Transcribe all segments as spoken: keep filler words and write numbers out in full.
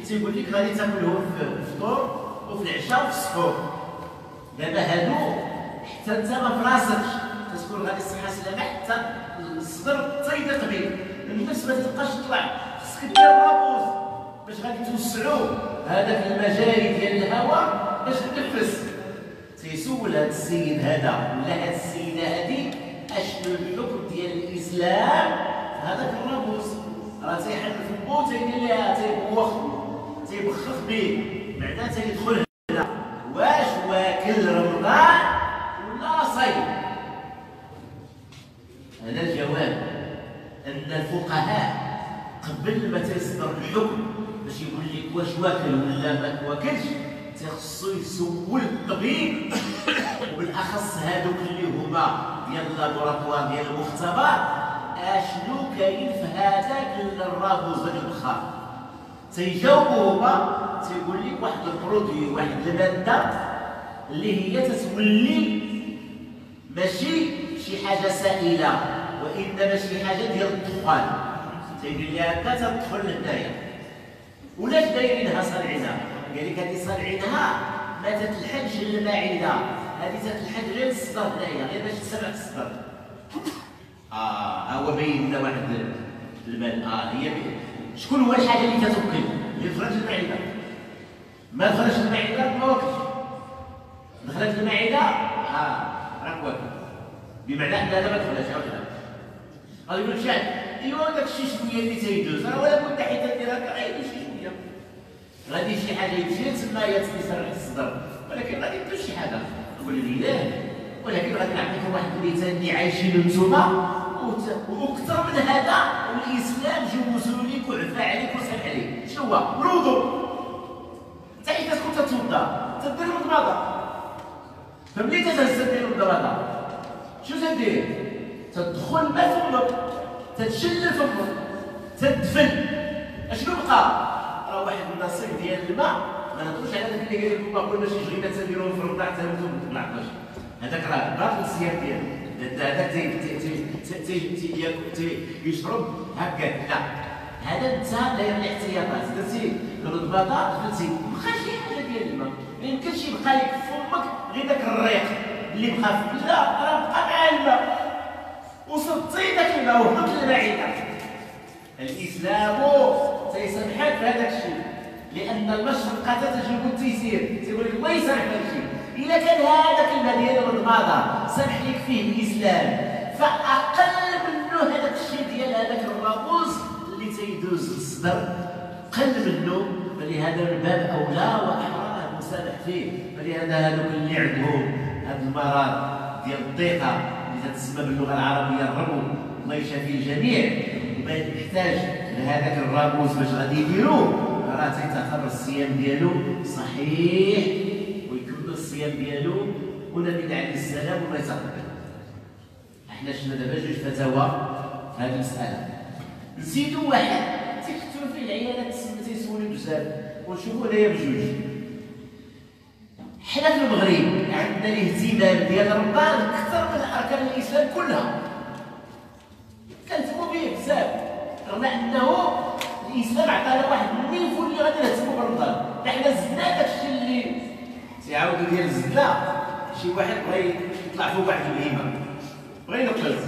تيقول لك غادي تاكلهم في الفطور وفي العشاء وفي السحور. دابا هادو حتى انت ما في راسكش تكون غادي الصحه سلامه حتى الصدر تيضيق بك، النفس ما تبقاش تطلع، خصك دير رابوز باش غادي توسعوا هذاك المجاري ديال الهواء باش تنفس. تيسول هذا السيد هذا ولا هذه السيده هذه اشنو الحكم ديال الاسلام في هذاك الرابوز. راه تيحل في البو تيدير ليها تيبوخ تيبخخ به بعدا تيدخل هنا. واش واكل رمضان ولا صيد؟ هذا الجواب ان الفقهاء قبل ما تيصدر الحكم باش يقول لك واش واكل ولا ما واكلش تيخصو يسول الطبيب، وبالاخص هذوك اللي هما ديال اللابوراتوار ديال المختبر، اشنو كاين في هذاك الرابوز داك البخار. تيجاوبوا هما تيقول لك واحد البرودوي واحد الماده اللي هي تتولي ماشي شي حاجه سائله وانما شي حاجه ديال الدخان. تيقول لي هكا تدخل لهنايا. ولاش دايرينها صانعينها؟ قال لك هذه صانعينها ما تتلحقش للمعده، هذه تتلحق غير الصدر هنايا غير باش تسمع الصدر. اه هو باين لنا واحد المال. اه هي شكون هو الحاجه اللي كتوكل اللي دخلت المعده؟ ما دخلتش المعده ما واكلش، دخلت المعده اه راك واكل، بمعنى انها ما دخلتش. عاود غادي يقول لك شحال ايوا داك الشيء شويه اللي تيدوز راه ولا بد حتى دير هكا غير شي شويه، غادي شي حاجه يمشي تما هي تيسرح الصدر، ولكن غادي يدوز شي حاجه. نقول لله ولكن غادي نعطيكم واحد المثال اللي عايشين نتوما واكثر من هذا، والاسلام جوزو ليك وعفى عليك وسمح عليك. شنو هو؟ الوضوء. انت حيت تكون تتوضا تدير مضمضه، فملي تتهز دير المضمضه شنو تدير؟ تدخل الماء فمك، تتشل فمك، تدفن. اشنو بقى؟ راه واحد النصيب ديال الماء. ما نهضروش على داك اللي قال لكم كل ماشي جريمه تديروه في الرضاع حتى نموتوا ما طلعتوش، هذاك راه باطل الصيام ديالو. هذاك يشرب هكا. لا هذا انت داير الاحتياطات، درتي الرضباطه دخلتي بقى شي حاجه ديال الماء، ما يمكنش يبقى لك في فمك غير داك الريق اللي بقى في. لا راه بقى مع الماء وصدتي داك الماء وهبط للمعده. الاسلام تيسمحك في هذاك الشيء لان المشقه تجلب التيسير. تيقول لك الله يسامح هذا الشيء. الا كان هذاك الماء ديال الرضباطه سمح لك فيه الاسلام، فاقل منه هذاك الشيء ديال هذاك الرابوز اللي تيدوز للصدر قل منه. فلهذا من باب اولى واحرى المسامح فيه. فلهذا هذوك اللي عندهم هذا المرض ديال الضيقه اللي تتسمى باللغه العربيه الربو، الله يشافي الجميع، ويحتاج لهذاك الرابوز باش غادي يديروه، راه تيعتبر الصيام ديالو صحيح ويكمل الصيام ديالو ونبي عليه السلام وما يتقبل. احنا شفنا دابا جوج فتاوى في هذه المساله. نزيدو واحد تيكثروا فيه العيالات تيسولوا بزاف ونشوفوا هنايا بجوج. حنا في المغرب عندنا الاهتمام ديال رمضان اكثر من اركان الاسلام كلها، كنهتموا به بزاف، رغم انه الاسلام عطانا واحد النيفو اللي غادي نهتموا برمضان. حنا زدنا داكشي اللي تيعاودوا ديال الزدنا. شي واحد بغى يطلع فوق واحد البهيمه بغى ينقز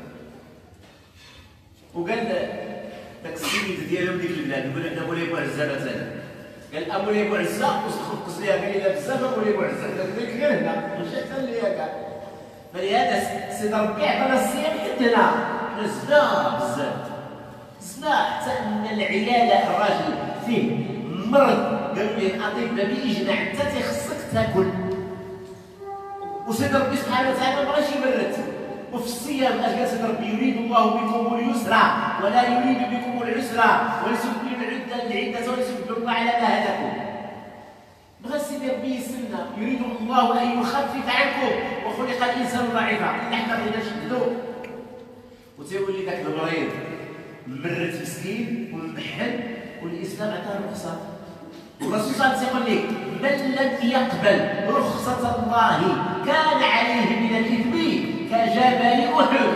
وقال داك السيد ديالهم ديك البلاد يقول عندنا مولاي ابو عزه مثلا، قال امولاي ابو عزه وسخ ليها قال لها بزاف امولاي ابو عزه قال لك غير هنا مشات حتى ليها كاع. فلهذا سيدي ربي عطانا الصيام حتى هنا حنا زدنا بزاف، زدنا حتى ان العياله الراجل فيه مرض قالوا ليه الاطباء بالاجماع انت تيخصك تاكل، وسيدي ربي سبحانه وتعالى ما بغاش يبرد. وفي الصيام اش قال سيدي ربي؟ يريد الله بكم اليسر ولا يريد بكم العسر ولتكملوا العده العده ولتكبروا الله على ما هداكم. بغى سيدي ربي يسلنا، يريد الله ان يخفف عنكم وخلق الانسان ضعيفا. الا حنا بغينا نشدو وتيولي داك المريض مبرد مسكين ومحن، والاسلام عطاه رخصه. والرسول صلى الله عليه وسلم يقول لك من لم يقبل رخصه الله كان عليه من الاثم كجبل احد.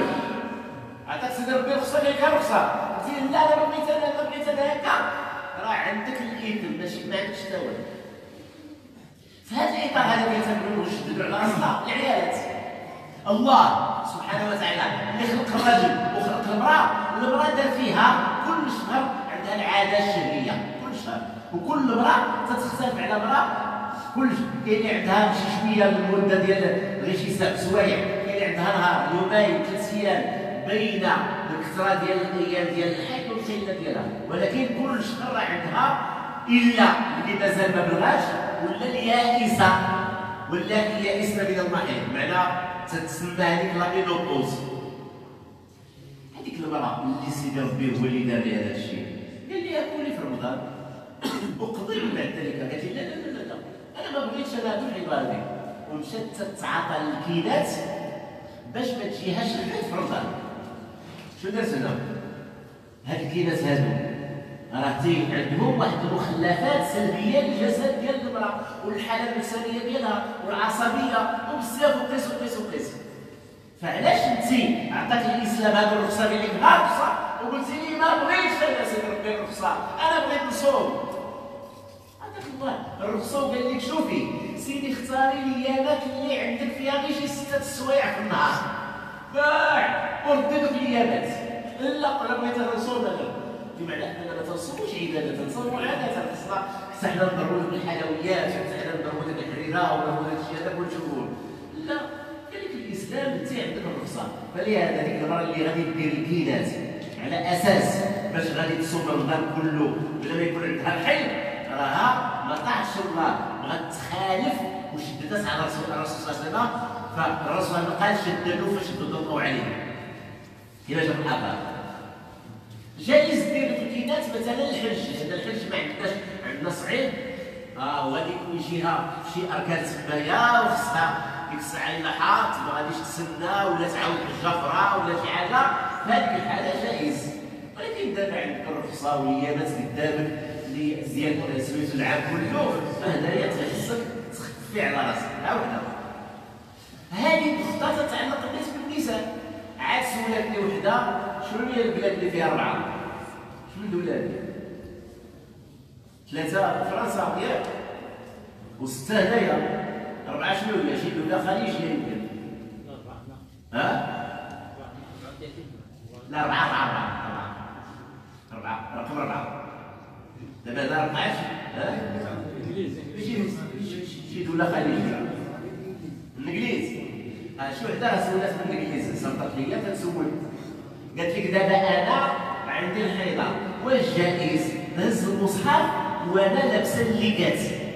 عطاك سيدي ربي رخصه، قال لك رخصه، قلتي لا انا بغيت انا بغيت انا هكا، راه عندك الاثم ماشي ما عندكش حتى والو. في هذا الاطار هذا اللي تنقولوا نشددوا على راسنا العيالات. الله سبحانه وتعالى اللي خلق الرجل وخلق المراه، والمراه دار فيها كل شهر عندها العاده الشهريه كل شهر، وكل امراه تتختلف على امراه كل كاين اللي عندها شي شويه المده ديال غير شي سبع سوايع، كاين اللي عندها نهار يومين ثلاث ايام بين الكثره ديال الايام ديال الحيض والقله ديالها، ولكن كل شهر عندها الا اللي مازال ما بلغاش ولا اليائسه ولا يائسه من المحيض، معناها تتسمى هذيك لا مينوبوز. هذيك المراه اللي سيدي ربي هو اللي دار لها هذا الشيء، قال لي كولي في رمضان وقضي من بعد ذلك، قالت لي لا لا لا لا انا ما بغيتش انا هذو العباره هذيك، ومشات تتعاطى الكيلات باش ما تجيهاش الحيض في رمضان. شنو درت انا؟ هاد الكيلات هادو راه تي عندهم واحد المخلفات سلبيه للجسد ديال المراه والحاله النفسانيه ديالها والعصبيه وبزاف وقيس وقيس وقيس. فعلاش انت عطاك الاسلام هذه الرخصه قال لك ها الرخصه وقلتي لي ما بغيتش انا سيدي ربي الرخصه، انا بغيت نصوم. عطاك الله الرخصه وقال لك شوفي سيدي اختاري ليامات اللي عندك فيها غير شي سته سوايع في النهار كاع وردي دوك الليامات. لا انا بغيت نصوم انا. بمعنى اننا ما تنصوموش عباده، تنصوموا عاده، خصنا حتى حنا نضربوا لك الحلويات حتى حنا نضربوا لك الحريره ونضربوا لك الشيء هذا كل شهور. لا قال لك الاسلام انت عندك الرخصه، فلهذا ديك المره اللي غادي دير الكيلات على اساس باش غادي تصوم رمضان كله بلا ما يكون عندها الحيض، راها ما طاعتش الله، بغات تخالف وشددت على الرسول صلى الله عليه وسلم. فالرسول قال شددوا فشددوا الله عليه كما جاء في الاخبار. جايز دير الكينات مثلا الحج، هذا الحج ما عندناش، عندنا صعيد اه وهذيك يجيها شي اركان تمايا وخصها ديك الساعه الا حاط ما غاديش تسنى ولا تعاود بالجفره ولا شي حاجه، في هذيك الحاله جائز. ولكن دابا عندك الرخصه والايامات قدامك اللي ديال سميتو العام كله، فهنايا تخصك تخفي على راسك. ها وحده هذه النقطه تتعلق بالنساء. عاد سولتني وحده شنو هي البلاد اللي فيها اربعه؟ شنو الدوله هذه؟ ثلاثه فرنسا ياك وسته هنايا، اربعه شنو هي؟ شي دوله خليجيه يمكن. ها؟ لا اربعه اربعه اربعه اربعه رقم اربعه. دابا هذا اربعه ها؟ شي دوله خليجيه. الانجليز. شو وحده سولات من الانجليز صنطت ليا تنسول قالت لك دابا انا عندي الحيضه واش جائز نهز المصحف وانا لابسه الليكات؟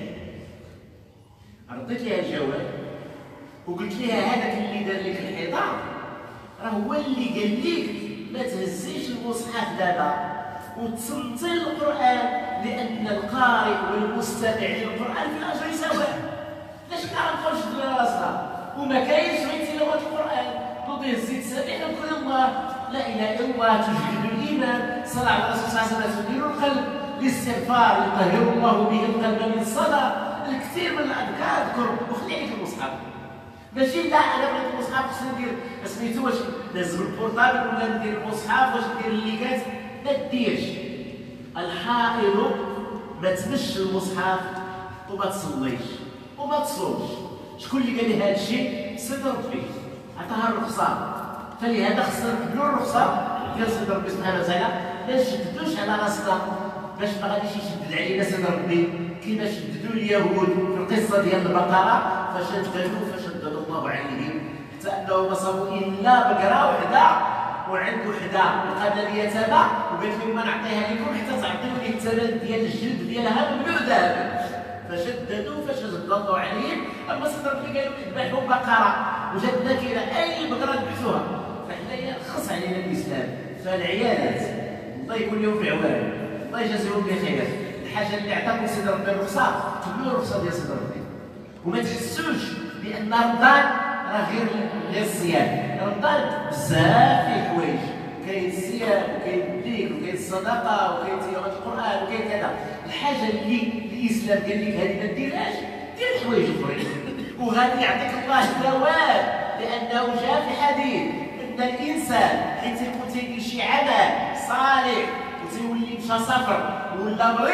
رديت لها الجواب وقلت لها هذاك اللي دار لك الحيضه راه هو اللي قال لك ما تهزيش المصحف دابا وتصنتي القران، لان القارئ والمستمع للقران في الاجر سواء. علاش كنعرفوا نشدوا على راسنا وما كاينش غير تلاوه القران؟ نوضي الزيت سامح نذكر الله، لا اله الا الله، تجدد الايمان، صلاه على الرسول صلى الله عليه وسلم تدير القلب، الاستغفار يطهر الله به القلب من الصلاه، الكثير من الاذكار اذكر وخلي عليك المصحف. ماشي لا انا بغيت المصحف خصني ندير سميتو واش نهز بالبورطابل ولا ندير المصحف واش ندير الليكات؟ ما ديرش. الحائض ما تمش المصحف وما تصليش وما تصومش. شكون اللي قال لي هذا الشيء؟ سيدي ربي عطاها الرخصه. فلهذا خصنا نقبلوا الرخصه ديال سيدي ربي سبحانه وتعالى، ما نشددوش على راسنا باش ما غاديش يشدد علينا سيدي ربي كيما شددوا اليهود في القصه ديال البقره، فشددوا فشدد الله عليهم حتى انه ما صابوا الا بقره وحده وعنده وحده وقال اليتامى وقالت لهم ما نعطيها لكم حتى تعطيوا لي الثمن ديال الجلد ديالها مملوء ذهب. فشددوا فشدد الله عليهم. اما سيدي ربي قالوا اذبحوا بقره وجدنا كاينه اي بقره ذبحوها. فحنايا خص علينا الاسلام. فالعيالات الله يكون لهم في عوانهم، الله يجازيهم بخير. الحاجه اللي عطاكم سيدي ربي الرخصه تبنوا الرخصه ديال سيدي ربي وما تحسوش بان رمضان راه غير غير الصيام. رمضان بزاف فيه حوايج، كاين الصيام وكاين الذكر وكاين الصدقه وكاين تلاوه القران وكاين كذا. الحاجه اللي الاسلام قال لك هذه ما ديرهاش، دير الحوايج اخرين وغادي يعطيك الله الثواب، لانه جاء في الحديث ان الانسان حيت يكون تيدير شي عمل صالح وتيولي مشى سفر ولا مريض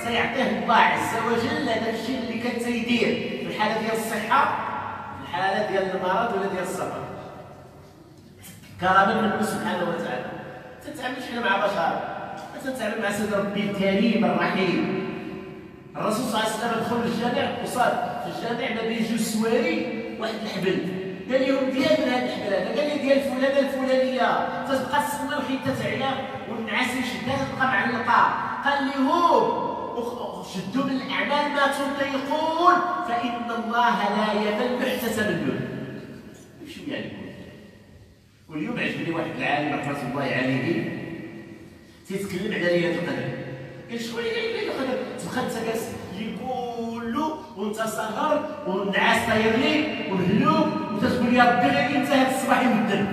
سيعطيه الله عز وجل هذا الشيء اللي كان تيدير في الحاله ديال الصحه، في الحاله ديال المرض ولا ديال السفر، كرما من الله سبحانه وتعالى. ما تتعاملش حنا مع بشر، ما تتعامل مع سيد ربي الكريم الرحيم. الرسول صلى الله عليه وسلم دخل للجامع وصاد في الجامع ما بين جوج سواري واحد الحبل، قال لهم ديال من هذا الحبل هذا؟ قال لي ديال فلانه الفلانيه، تتبقى تسنى وحيد تعلم والنعاس يشدها تبقى معلقه. قال لهم شدوا من الاعمال ما تطيقون فان الله لا يمل محتسب النور. شو يعني؟ واليوم عجبني واحد العالم رحمه الله عليه تيتكلم على ليله القدر. قال شكون اللي قال ليله القدر؟ تبقى انت جالس يقول له وانت سهر والنعاس طاير ليك ومهلوك وتتقول يا ربي غير انت هذا الصباح يمدن.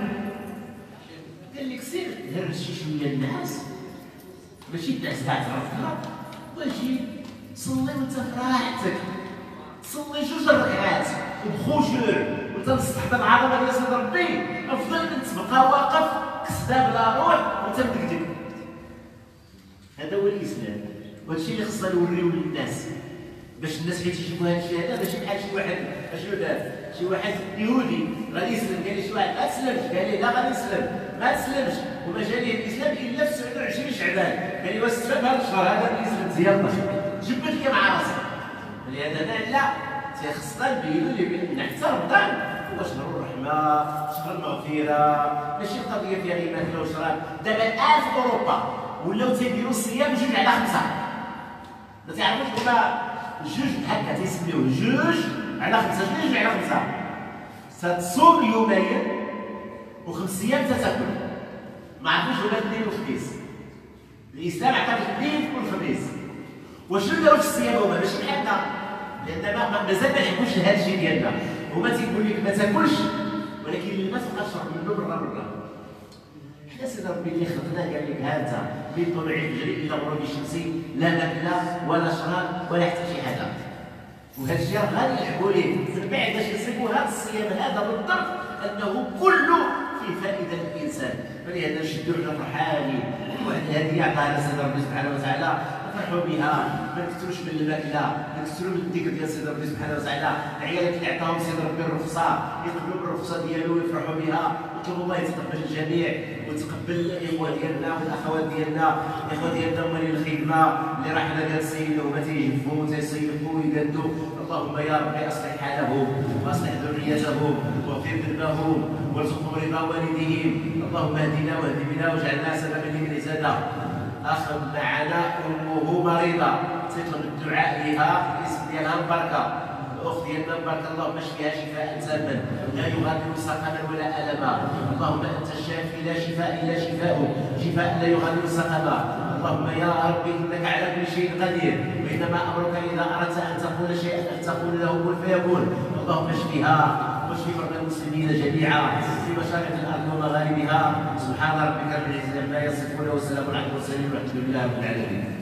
قال لك سير هرس شي شويه النعاس، ماشي النعاس كاع تعرفها، واجي صلي وانت في راحتك، صلي جوج ركعات وبخشوع وتنستحضر العظمه ديال سيد ربي، افضل من تبقى واقف كسباب لا روح وانت مدقدق. هذا هو الاسلام، وهذا الشيء اللي خصنا نوريو للناس باش الناس حيت يشوفوا هذا الشيء هذا ماشي بحال شي واحد اشنو دار، شي واحد يهودي غادي يسلم، قال لي شي واحد ما تسلمش، قال لي لا غادي نسلم، ما تسلمش وما جا ليه الاسلام الا في سبعة وعشرين شعبان، قال لي واش تسلم هذا الشهر هذا الاسلام مزيان جبت لي مع راسك. لهذا لا تيخصنا نبينوا اللي حتى رمضان هو شهر الرحمه، شهر المغفره، ماشي القضيه فيها غير ماكله وشراب. دابا الان في اوروبا ولاو تيديروا الصيام جوج على خمسه، ما تعرفوش هما جوج هكا تيسميوه جوج على خمسه. شنو جوج على خمسه؟ تتصوم يومين وخمس ايام تتاكل، ما عرفوش هما الاثنين والخميس. الاسلام عطاك الاثنين والخميس. وشنو داروا في الصيام هما؟ ماشي بحالنا، لان مازال ما عندهمش هذا الشيء ديالنا. هما تيقول لك ما تاكلش ولكن اللي ما تبقاش تشرب منه مره مره. حنا سيدي ربي اللي خلقنا قال لك ها انت من طلوع الفجر الى غروب الشمس لا ماكله ولا شراب ولا حتى شي حاجه. وهذا الشيء غادي يلعبوا ليه من بعد باش يصيبوا هذا الصيام هذا بالضبط انه كله فيه فائده للانسان. فلهذا نشدوا على فرحانين، واحد الهديه عطاها سيدي ربي سبحانه وتعالى نفرحوا بها، ما نكثروش من الماكله، نكثروا من الذكر ديال سيدي ربي سبحانه وتعالى. العيالات اللي عطاهم سيدي ربي الرخصه يقبلوا بالرخصه ديالو ويفرحوا بها، نطلبوا الله يتقبل الجميع وتقبل الاخوه ديالنا والاخوات ديالنا، الاخوه ديالنا هما اللي الخدمه اللي راه حنا جالسين وهما تيجفوا وتيصيفوا ويقادوا. اللهم يا ربي اصلح حالهم واصلح ذريتهم واغفر ذنبهم وارزقهم رضا والديهم. اللهم اهدنا واهد بنا واجعلنا سببا لمن اهتدى. اخ معنا امه مريضه تطلب الدعاء لها، الاسم ديالها البركه، الاخت ديالنا البركه، اللهم اشفيها شفاء تاما لا يغادر سقما ولا الما. اللهم انت الشافي لا شفاء الا شفاؤك، شفاء لا يغادر سقما. اللهم يا ربي انك على كل شيء قدير، وانما امرك اذا اردت ان تقول شيئا ان تقول له كن فيكون. اللهم اشفها واشف مرضى المسلمين جميعا في مشارق الارض ومغاربها. سبحان ربك رب العزه عما يصفون وسلام على المرسلين والحمد لله رب العالمين.